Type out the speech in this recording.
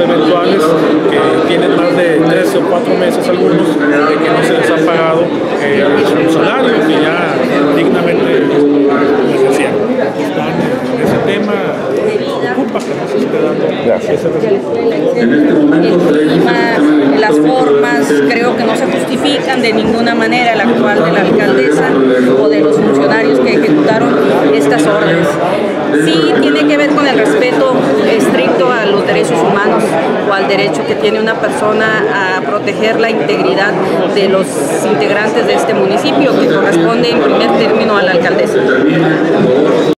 eventuales que tienen más de 3 o 4 meses algunos de que no se les ha pagado su salario que ya dignamente ejercían. Están en ese tema, preocupa que no se esté dando ese resultado. El clima, las formas, creo que no se justifican de ninguna manera el actual de la alcaldesa o de los funcionarios que ejecutaron estas órdenes. Sí tiene que ver con el respeto estricto a los derechos humanos o al derecho que tiene una persona a proteger la integridad de los integrantes de este municipio, que corresponde en primer término a la alcaldesa.